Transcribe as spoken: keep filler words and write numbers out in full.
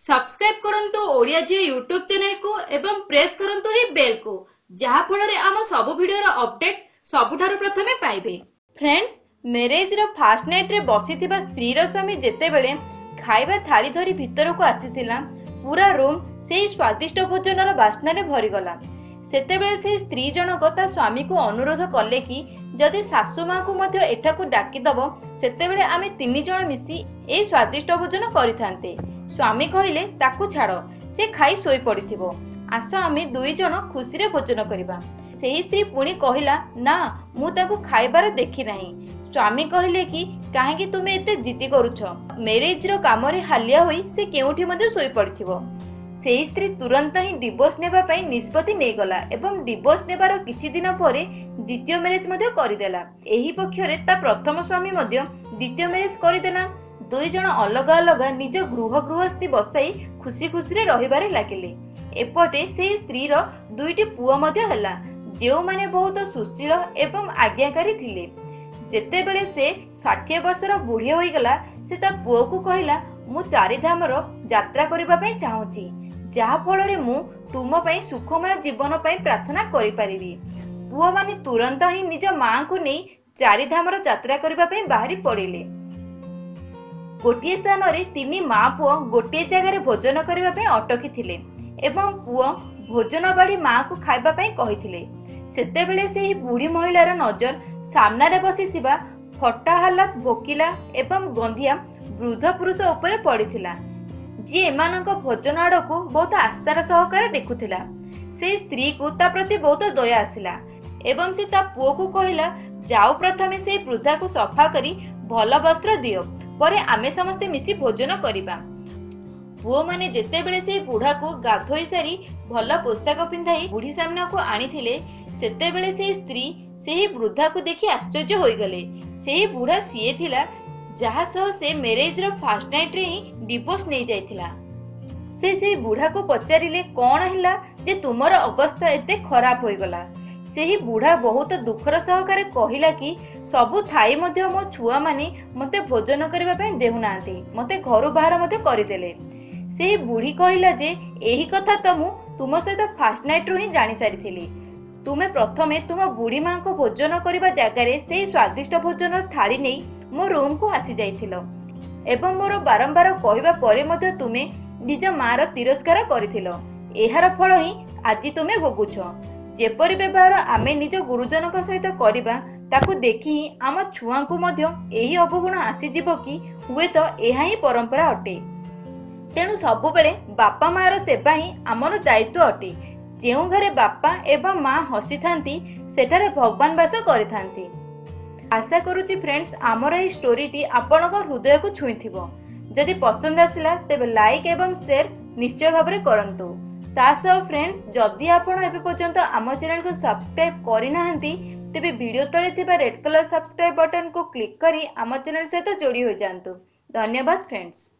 Subscribe करंतु ओडिया जी YouTube channel को एवं प्रेस करंतु ही बेल को जहा फଳରେ आम सब वीडियो रो अपडेट सबुठारु प्रथमे पाइबे। फ्रेंड्स, मैरिज रो फास्ट नाइट रे बसिथिबा स्त्री रो स्वामी जेते बेले खाइबा थाली धरी भीतर को आसीथिला, पूरा रूम सेही स्वादिष्ट भोजन रो बास्ना रे भरी गला। सेते बेले से स्त्री जनक ता स्वामी को अनुरोध कले कि जदि सासु मां को मध्य एठा को डाकी दबो सेते बेले आमे तीन जण मिसी ए स्वादिष्ट भोजन करिथांते। स्वामी कहिले ताकू छाड़, से खाई सोई पड़िथिबो, आस आमे दुई जण खुशी रे भोजन करिबा। सेही स्त्री पुणी कहिला, ना मु ताकू खाइबार देखि नाही। स्वामी कहिले कि काहेकि तुमे एते जिद्दी करूछ, मैरिज रो काम रे हालिया होई से केउठी मध्ये सोई पड़िथिबो। सेही स्त्री तुरंत ही डिवोर्स नेबा पई निष्पत्ति नै गला एवं डिवोर्स नेबार किछि दिन परे द्वितीय मैरिज मध्ये करिदेला। एही पक्षरे ता प्रथम स्वामी मध्ये द्वितीय मैरिज करिदेला। दुई जण अलग अलग निज गृह गृहस्थी बसाई खुशी खुशी रे रहिबारे लागिले। एपटे से स्त्री रो दुईटी पुओ मध्ये हला, जेउ माने बहुत सुशील एवं आज्ञाकारी थिले। जेते बेले से साठ वर्षर बुढ़ी होई गला, से ता पुओ को कहिला, मु चारि धाम रो यात्रा करिबा पई चाहूची, जहा फल रे मु तुम पई सुखमय जीवन पई प्रार्थना करि परिबी। पुओ माने तुरंत ही निज मां को नै चारि धाम रो यात्रा करिबा पई बाहरी पड़िले। गोटे स्थान रे तीन मां पुओ गोटे जगह रे भोजन करिबा पई अटकी थिले एवं पुओ भोजन बाड़ी मां को खाइबा पई कहिथिले। सेते बेले सेही बुढ़ी महिलार नजर सामना रे बसिथिबा फटा हालत भोकिला एवं गंधिया वृद्ध पुरुष ऊपर पड़िथिला, जी एमानक भोजन आड़को बहुत आस्था सहकारे देखुथिला। से स्त्री को ता प्रति बहुत दया आसिला एवं से ता पुओ को कहिला, जाओ प्रथमे से वृद्धा को सफा करी भल वस्त्र दियो, परे आमे समस्ते मिसी भोजन करिबा। पुओ माने जेते बेले से बुढ़ा को गाधोई सारी भल पोशाक पिंधाई बुढ़ी सामना को आनिथिले, सेते बेले से स्त्री सेही वृद्धा को देखि आश्चर्य होई गले। सेही बुढ़ा सीए थिला जहा सह से मैरिज रो फास्ट नाइट रे ही डिवोर्स नै जायथिला। से सेही बुढ़ा को पचारिले, कोन हिला जे तुमर अवस्था एते खराब होई गला। सेही बुढ़ा बहुत दुखर सहकारे कहिला कि सबु थाई मध्ये मो छुआ माने मते भोजन करिबा पई देहुनांती, मते घरु बाहर मध्ये करिदेले। सेही बुढ़ी कहिला जे एही कथा त मु तुम सहित फास्ट नाइट रो ही जानि सारिथिली। तुमे प्रथमे तुम बुढ़ी मां को भोजन करिबा जागारे सेही स्वादिष्ट भोजन थारी नै मो रूम को आसी जाइथिलो एवं मोर बारंबार कहिबा परे मध्ये तुमे निज मार तिरस्कार करिथिलो। एहार फल ही आजि तुमे भोगुछ। जेपरि व्यवहार आमे निज गुरुजनक सहित करिबा ताकू देखि आम छुआ को मध्य एही अवगुण आसी जिवो कि हुए तो एहा ही परंपरा अटे। तेणु सबु बेले बापा मार सेवा ही आमर दायित्व अटे। जेउ घरे बापा एवं मां हसी थांती सेठारे भगवान वास करिथांती। आशा करूची फ्रेंड्स आमर एही स्टोरीटी आपनक हृदय को छुईथिबो। जदि पसंद आसिला तेबे लाइक एवं शेयर निश्चय भाबरे करंतु। तासह फ्रेंड्स, जदि आपण एबे पर्यंत आम चैनल को सब्सक्राइब करि नाहंती तेबे वीडियो तले थिबा रेड कलर सब्सक्राइब बटन को क्लिक करी आम चैनल सहित जोड़ी हो जांतु। धन्यवाद फ्रेंड्स।